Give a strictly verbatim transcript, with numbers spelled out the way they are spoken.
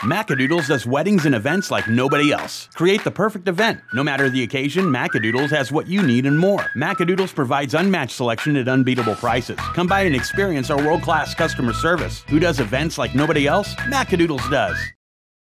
Macadoodles does weddings and events like nobody else. Create the perfect event. No matter the occasion, Macadoodles has what you need and more. Macadoodles provides unmatched selection at unbeatable prices. Come by and experience our world-class customer service. Who does events like nobody else? Macadoodles does.